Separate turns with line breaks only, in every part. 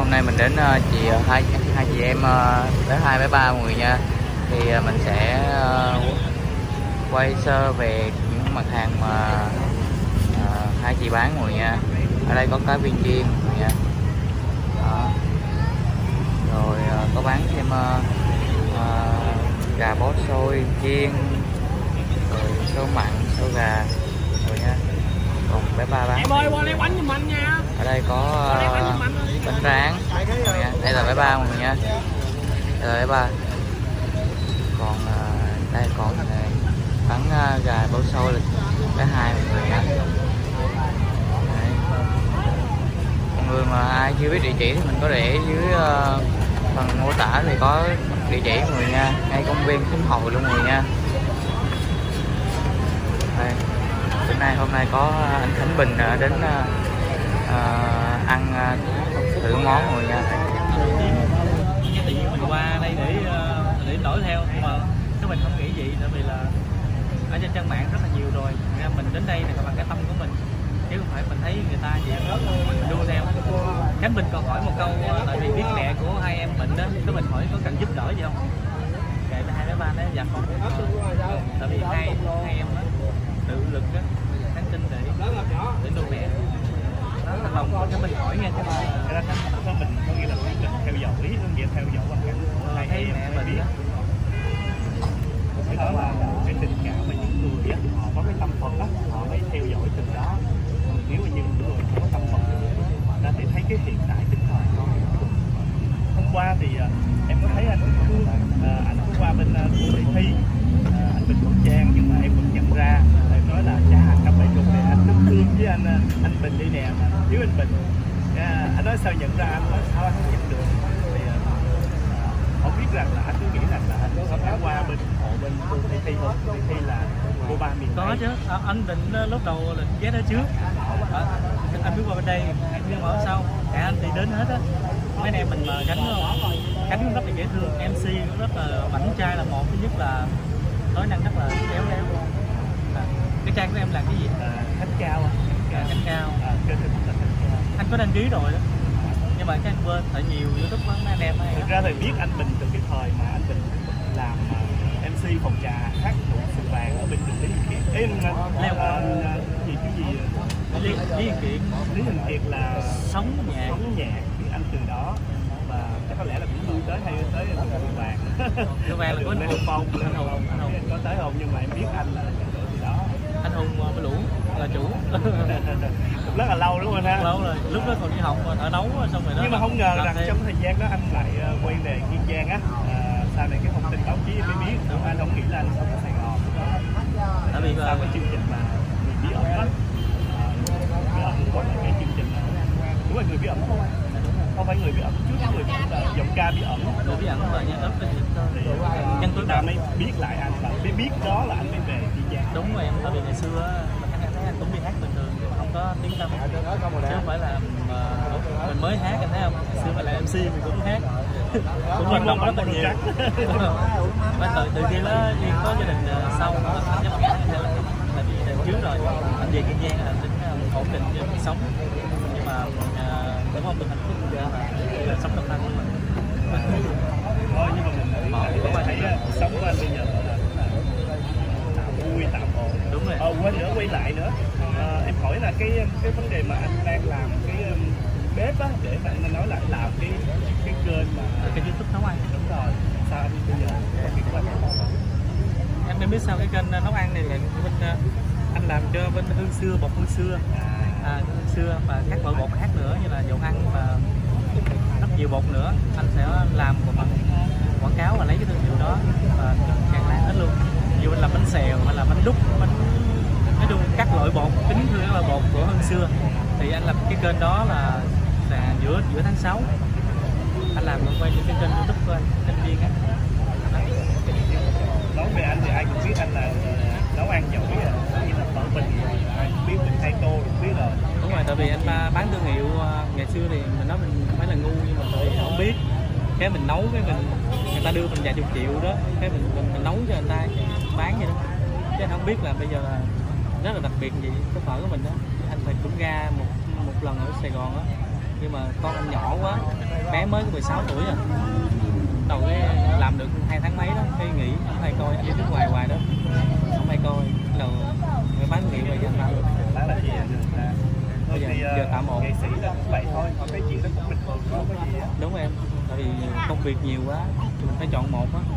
hôm nay mình đến hai chị em tới 2 mọi người nha. Thì mình sẽ quay sơ về những mặt hàng mà hai chị bán mọi người nha. Ở đây có cá viên chiên mọi người nha. Đó. Rồi có bán thêm gà bó xôi chiên, rồi xôi mặn, xôi gà rồi nha. Còn bé Ba bán.
Em ơi, qua lấy bánh giùm anh nha.
Ở đây có bánh rán. Đây là bé Ba mọi người nha. Đây là bé Ba. Còn đây còn bán gà bó xôi là bé Hai mọi người nha. Đấy. Mọi người mà ai chưa biết địa chỉ thì mình có để dưới phần mô tả thì có địa chỉ mọi người nha, ngay công viên Khánh Hội luôn mọi người nha. Đây. Hôm nay có anh Khánh Bình đến ăn thử món mọi người nha.
Tự nhiên mình qua đây để đổi theo, nhưng mà cái mình không nghĩ gì, tại vì là ở trên trang mạng rất là nhiều rồi, nên mình đến đây là bằng cái tâm của mình, chứ không phải mình thấy người ta vậy mình đua theo. Khánh Bình còn hỏi một câu, tại vì biết mẹ của hai em bệnh đó, cái mình hỏi có cần giúp đỡ gì không? Kệ hai bé Ba nói dạ không, tại vì hai em đó tự lực á, kháng sinh để nuôi mẹ. Đó là lòng cái mình hỏi nghe, cái ra mình có nghĩa là mình theo dõi, có nghĩa theo dõi bằng cái thấy mẹ mình đó. Cái đó là cái tình cảm mà những người á, họ có cái tâm Phật á, họ mới theo dõi từ đó. Còn nếu mà những người không có tâm Phật ta sẽ thấy cái hiện tại tức thời thôi. Hôm qua thì em có thấy anh có qua bên cô Thị Thi, anh Bình Quốc Trang, nhưng mà em vẫn nhận ra. Em nói là cha cặp vợ chồng này anh rất thương với anh Bình đi nè, thiếu anh Bình. Anh nói sao nhận ra, anh nói sao anh không nhận được. Thì không biết rằng là anh cứ nghĩ rằng là anh có phải qua bên hộ bên cô Thị Thi không? Thị Thi là cô Ba miền Tây. Có chứ, anh định lúc đầu là vé đó trước. Anh biết qua bên đây, nhưng mà sau cả anh thì đến hết á. Mấy anh em mình mà Khánh cũng rất là dễ thương, MC cũng rất là mảnh trai là một. Thứ nhất là nói năng rất là khéo léo. Cái trang của em là cái gì? Khánh Cao. Khánh Cao. Anh có đăng ký rồi đó, nhưng mà cái anh quên, tại nhiều YouTube mấy anh em ấy. Thực ra thì biết anh Bình từ cái thời mà anh Bình làm MC phòng trà hát tụ sự vàng ở bên Lý Hiền Kiệt. Lý Hiền Kiệt là sống nhạc anh từ đó, và chắc có lẽ là cũng lui tới hay tới sự vàng. Sự vàng là có anh Hùng. Anh Hùng có tới không, nhưng mà em biết anh là từ đó. Anh Hùng với Lũ là chủ. Rất là lâu đúng không anh ha? Lâu rồi, lúc đó còn đi học ở nấu xong rồi đó. Nhưng mà không ngờ rằng trong thời gian đó anh lại quay về Kiên Giang á. Sau này cái thông tin báo chí em mới biết, anh không nghĩ là anh sống ở Sài Gòn. Tại vì sau cái chương trình mà người bí ẩn á, bí ẩn có cái chương trình đúng là người bí ẩn không phải người bí ẩn trước, người bí ẩn là giọng ca bí ẩn. Người bí ẩn là nhân ấp nhân tối ta mới biết lại anh, và mới biết đó là anh mới về Kiên Giang. Đúng rồi em, tại vì ngày xưa thấy anh cũng đi hát bình thường, nhưng mà không có tiếng tâm, chứ không phải là mình mới hát, anh thấy không? Ngày xưa mà là MC mình cũng hát, cũng vận động rất là nhiều. Từ khi đó Duyên có gia đình sau anh chấp nhận là vì đời trước rồi anh về Kiên Giang là tính ổn định cho cuộc sống, nhưng mà cũng không được hạnh phúc là sống độc thân của mình thôi. Nhưng mà mình có thấy cuộc sống của anh bây giờ là vui tạm ổn. Đúng rồi. Quên nữa, quay lại nữa, em hỏi là cái vấn đề mà anh đang làm cái bếp á, để mà anh nói là làm cái kênh mà cái YouTube nấu ăn. Đúng rồi. Sao anh bây giờ việc của anh em biết sao cái kênh nấu ăn này là bên anh làm cho bên Hương Xưa, bột Hương Xưa, Hương Xưa và các loại bột khác nữa, như là dầu ăn và rất nhiều bột nữa. Anh sẽ làm một bằng quảng cáo và lấy cái thương hiệu đó và tràn lan hết luôn. Dù anh làm bánh xèo hay là bánh đúc, bánh nói chung các loại bột, tính như các loại bột của Hương Xưa. Thì anh làm cái kênh đó là giữa tháng 6 anh làm quay trên cái kênh YouTube của anh, kênh Duyên á. Nói về anh thì ai cũng biết anh là nấu ăn giỏi, như là phở bình, ai cũng biết, mình thay tô cũng biết rồi. Đúng rồi, tại vì anh bán thương hiệu ngày xưa thì mình nói mình phải là ngu, nhưng mà tại vì không biết, cái mình nấu cái người ta đưa mình vài chục triệu đó, cái mình nấu cho người ta bán vậy đó, chứ anh không biết là bây giờ là rất là đặc biệt gì cái phở của mình đó. Anh phải cũng ra một lần ở Sài Gòn đó, nhưng mà con anh nhỏ quá, bé mới có 16 tuổi rồi, đầu cái làm được 2 tháng mấy đó, cái nghỉ không hay coi, anh đi nước ngoài hoài đó, không hay coi, là mới bán nghỉ rồi anh làm. Bán là gì bây giờ tạm ổn. Nghệ sĩ là cũng vậy thôi, còn cái chuyện đó cũng bình thường, không có gì á. Đúng em, tại vì công việc nhiều quá, phải chọn một á.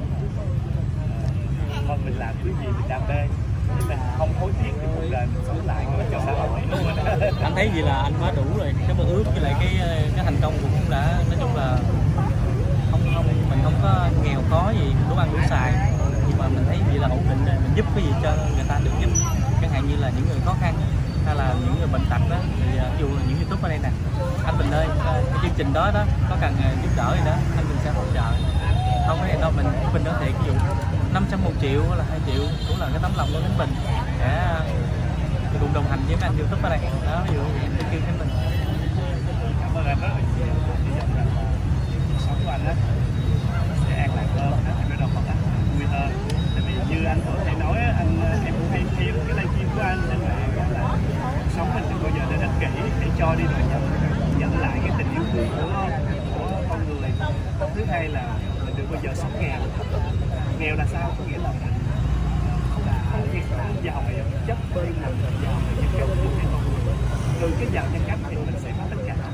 Thôi mình làm cái gì mình đam mê, mình không hối tiếc thì cuộc đời mình sống lại rồi cho xã hội. Anh thấy gì là anh quá đủ rồi, cái mơ ước với lại cái thành công cũng đã, nói chung là mình không có nghèo khó gì, đủ ăn đủ xài, nhưng mà mình thấy gì là ổn định rồi, mình giúp cái gì cho người ta được giúp, chẳng hạn như là những người khó khăn hay là những người bệnh tật đó, thì ví dụ là những YouTube ở đây nè, anh Bình ơi, cái chương trình đó có cần giúp đỡ gì đó, anh Bình sẽ hỗ trợ, không có gì đâu, mình Bình nói thiệt, ví dụ 500 1 triệu hay là 2 triệu cũng là cái tấm lòng của Khánh Bình để cùng đồng hành với mấy anh YouTube ở đây đó, ví dụ như kêu Khánh Bình. Cảm ơn anh rất là nhiều, sống của anh á sẽ an lạc hơn, anh mới đồng hành vui hơn, tại vì như anh vừa hay nói anh em cũng hay thêm cái livestream của anh nên là sống mình đừng bao giờ nên ích kỷ, để cho đi rồi nhận lại cái tình yêu thương của con người. Thứ hai là mình đừng bao giờ sống nghèo. Nghèo là sao? Có nghĩa là mình không biết giàu về chất bơi, mình giàu về nhân cách của cái con người. Từ cái giàu nhân cách thì mình sẽ có tất cả.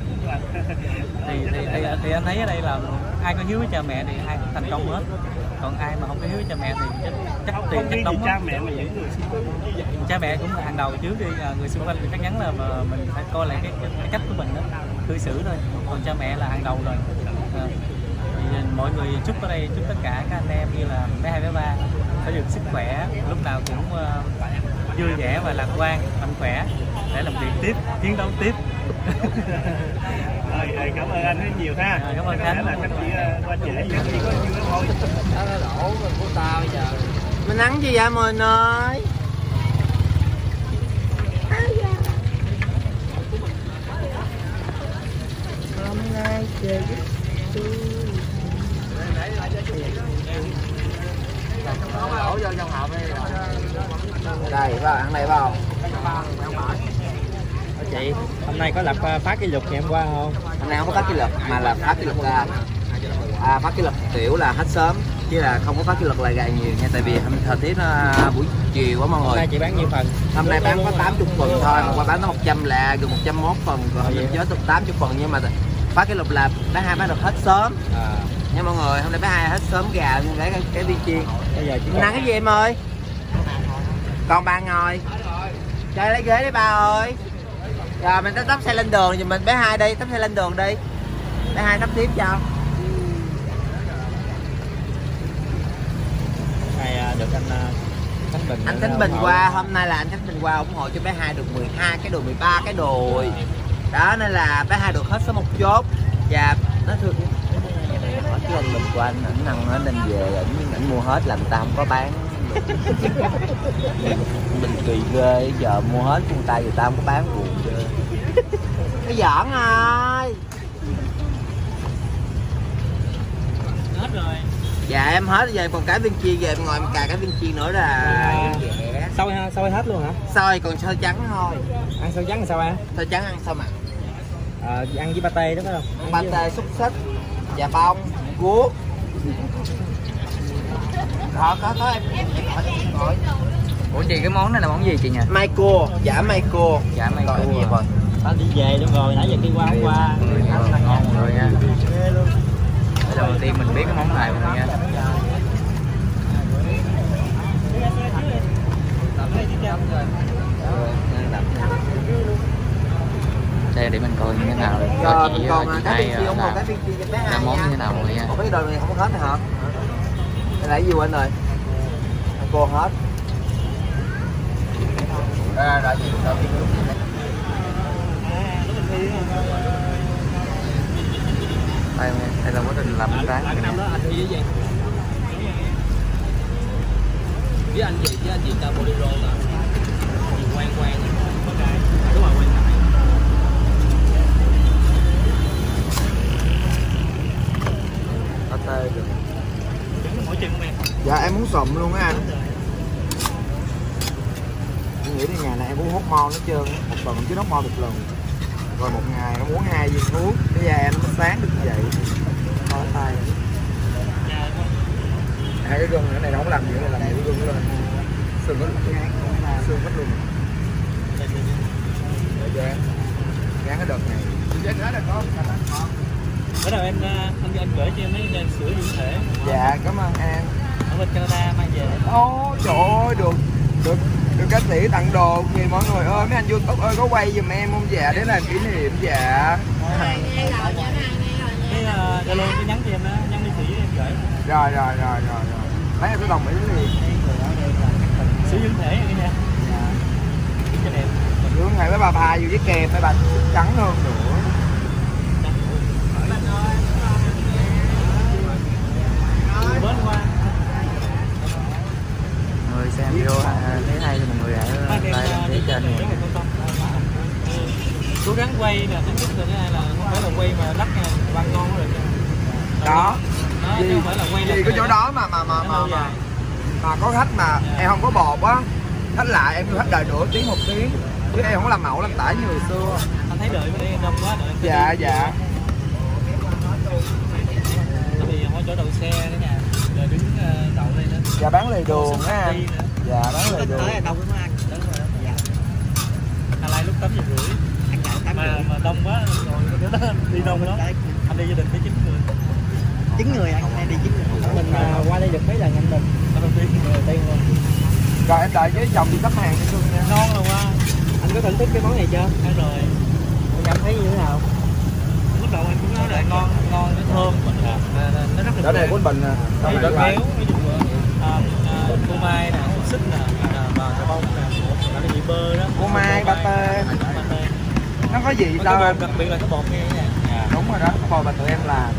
Thì anh thấy ở đây là ai có hiếu với cha mẹ thì ai cũng thành công hết. Còn ai mà không có hiếu với cha mẹ thì chắc tiền chắc đóng. Cha mẹ mà những người xung quanh, cha mẹ cũng là hàng đầu trước đi, người xung quanh thì chắc chắn là mình phải coi lại cái cách của mình đó, cư xử thôi. Còn cha mẹ là hàng đầu rồi. Mọi người chúc ở đây, chúc tất cả các anh em như là bé 2 bé 3 có được sức khỏe, lúc nào cũng vui vẻ và lạc quan, mạnh khỏe để làm việc tiếp, chiến đấu tiếp. Rồi, cảm ơn anh rất nhiều ha. Cảm ơn Khánh. Là Khánh chỉ qua trễ gì chỉ có chưa thôi. Đó là lỗ của tao bây giờ.
Mình ăn gì vậy mình ơi? Hôm nay chơi đây vào ăn này vào.
Chị hôm nay có lập phá kỷ lục ngày hôm qua không?
Hôm nay không có phá kỷ lục mà là phá kỷ lục là phá kỷ lục tiểu là hết sớm, chứ là không có phá kỷ lục là gà nhiều nha, tại vì thời tiết buổi chiều quá mọi người.
Hôm nay chị bán nhiêu phần?
Hôm nay bán có 80 phần thôi, hôm qua bán nó 100 là gần 101 phần, còn hôm nay chết được 80 phần, nhưng mà phá kỷ lục là bé 2 bán được hết sớm. Nha mọi người, hôm nay bé 2 hết sớm gà nhưng lấy cái viên chiên.
Bây giờ chị
ăn cái gì em ơi? Còn ba ngồi chơi lấy ghế đi ba ơi. Rồi mình tấp xe lên đường, thì mình bé 2 đi, tấp xe lên đường đi. Bé 2 tấp tiếp cho.
Này được anh Khánh Bình.
Anh Khánh Bình qua, hôm nay là anh Khánh Bình qua ủng hộ cho bé 2 được 12 cái đùi, 13 cái đùi. Đó nên là bé 2 được hết số 1 chốt. Và nó thương hỏi cái anh Bình của anh nằm ở nên về ảnh mua hết làm ta không có bán. Mình kỳ ghê, giờ mua hết con tay người ta không có bán, buồn chưa. Cái giỡn ơi.
Hết rồi.
Dạ em hết rồi, còn cái viên chiên về em ngồi em cài cái viên chiên nữa là
Xôi hết luôn hả?
xôi còn xôi trắng thôi.
Ăn xôi trắng là sao ăn?
Xôi trắng ăn sao mà?
Ăn với pate đúng không?
Pate, xúc xích, chà bông, guốc. Có em hỏi.
Ủa chị cái món này là món gì chị nhỉ?
Mai cua, chả mai cua.
Chả mai cua.
Gì rồi?
Anh đi về luôn rồi, nãy giờ đi qua hôm qua.
Ngon rồi nha. Lần đầu tiên mình biết cái món này rồi nha. Đây để mình coi như thế nào.
Rồi
chị
còn cái
hai
viên chiên, một cái viên chiên cho bé 2
món như thế nào rồi nha.
Một cái đồ này không hết hả? Đây là cái gì anh ơi? Cô hết. Rồi gì?
Đây là quá trình làm rán.
Năm đó anh đi với gì? Với anh chị ta bolero là quen đúng rồi, quen lại.
Pate được.
Mỗi chân em.
Dạ em muốn sụm luôn á anh. Em nghĩ đến nhà này em muốn hốt mo nó trơn, một tuần chứ hốt mo một lần. Rồi một ngày nó muốn 2 viên thuốc, cái da nó mới sáng được như vậy. Khó tay. Hai cái gân cái này nó không làm gì, này làm gì cái gân lên. Sườn nó xương hết luôn. Để cho gán cái đợt này.
Bữa nào anh gửi cho em mấy sữa dưỡng thể.
Dạ cảm ơn An.
Ở bên Canada mang về.
Ô trời ơi, được ca sĩ tặng đồ kìa mọi người ơi. Mấy anh YouTube ơi có quay giùm em không dạ, để làm kỷ niệm dạ.
Cái Zalo cái nhắn cho em đó, nhắn đi Thủy em gửi.
Rồi. Mấy anh sẽ đồng ý liền.
Sữa dưỡng thể vậy nha. Cái đẹp.
Dưỡng thể với bà dù với kèm với bà trắng hơn nữa.
Bớt qua.
Người xem video thấy hay thì mọi người hãy like đăng ký kênh này.
Cố gắng quay nè, thứ nhất là thứ hai là không phải là quay mà đắt nha, bằng ngon rồi.
Đó.
Chứ không phải là quay
Vì có chỗ đó mà có khách mà em không có bột á, khách lại em khách đợi nửa tiếng 1 tiếng, chứ em không có làm mẫu làm tải như hồi xưa.
Anh thấy đợi bên đây đông quá đợi.
Dạ.
Thì không có chỗ đậu xe đó nha, rồi đứng đậu đây nữa.
Dạ bán lề đường á anh. Dạ bán lề đường.
Tới là đông lắm anh. Đúng rồi đó. Dạ. Anh lại lúc 8:30. Anh chạy 8:30. Mà đông quá rồi đó đi đông đó. Anh đi gia đình tới 9 người. 9 người anh đi 9 người. Mình qua đây được mấy lần anh mình. Lần đầu tiên luôn.
Rồi em đợi với chồng đi sắp hàng cho nha.
Ngon rồi qua. Anh có thưởng thức cái món này chưa? Ăn rồi. Anh cảm thấy như thế nào? Lúc đầu anh cũng nói là ngon, nó thơm, nó rất là
Đó đây của Bình nè.
Ví dụ béo, ví dụ phô mai nè, xích nè, và cà bông nè, là cái vị bơ đó.
Phô mai, pate. Nó có gì đâu
đặc biệt là cái bột nghe nha.
Đúng rồi đó, hồi mà tụi em làm